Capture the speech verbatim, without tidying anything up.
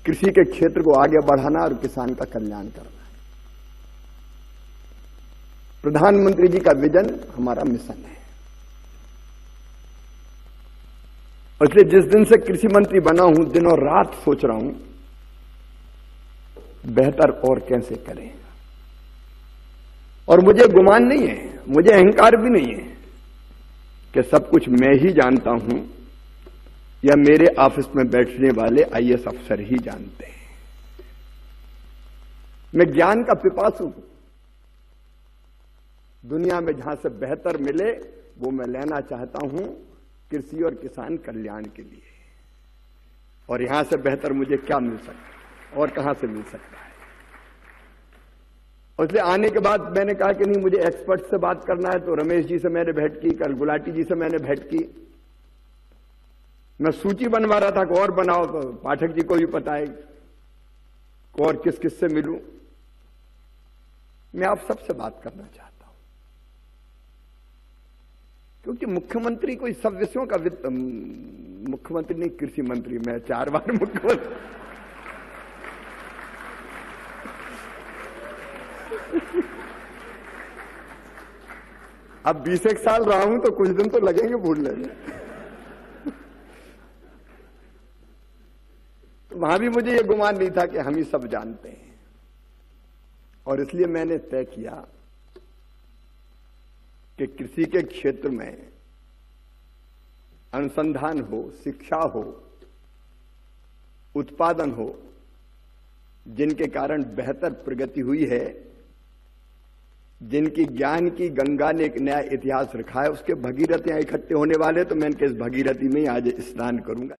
कृषि के क्षेत्र को आगे बढ़ाना और किसान का कल्याण करना। प्रधानमंत्री जी का विजन हमारा मिशन है। इसलिए जिस दिन से कृषि मंत्री बना हूं, दिन और रात सोच रहा हूं बेहतर और कैसे करें। और मुझे गुमान नहीं है, मुझे अहंकार भी नहीं है कि सब कुछ मैं ही जानता हूं या मेरे ऑफिस में बैठने वाले आई ए एस अफसर ही जानते हैं। मैं ज्ञान का पिपासु हूं। दुनिया में जहां से बेहतर मिले वो मैं लेना चाहता हूं कृषि और किसान कल्याण के लिए। और यहां से बेहतर मुझे क्या मिल सकता है और कहां से मिल सकता है। और इसलिए आने के बाद मैंने कहा कि नहीं, मुझे एक्सपर्ट से बात करना है। तो रमेश जी से मैंने भेंट की, कल गुलाटी जी से मैंने भेंट की। मैं सूची बनवा रहा था कि और बनाओ, तो पाठक जी को भी पता है कि और किस किस से मिलूं। मैं आप सबसे बात करना चाहता हूं क्योंकि मुख्यमंत्री कोई सब विषयों का वित्त मुख्यमंत्री नहीं, कृषि मंत्री। मैं चार बार मुख्यमंत्री अब बीस एक साल रहा हूं तो कुछ दिन तो लगेंगे भूलने में। तो वहां भी मुझे यह गुमान नहीं था कि हम ही सब जानते हैं। और इसलिए मैंने तय किया कि कृषि के क्षेत्र में अनुसंधान हो, शिक्षा हो, उत्पादन हो, जिनके कारण बेहतर प्रगति हुई है, जिनकी ज्ञान की गंगा ने एक नया इतिहास रखा है, उसके भगीरथ यहां इकट्ठे होने वाले। तो मैं इनके इस भगीरथी में ही आज स्नान करूंगा।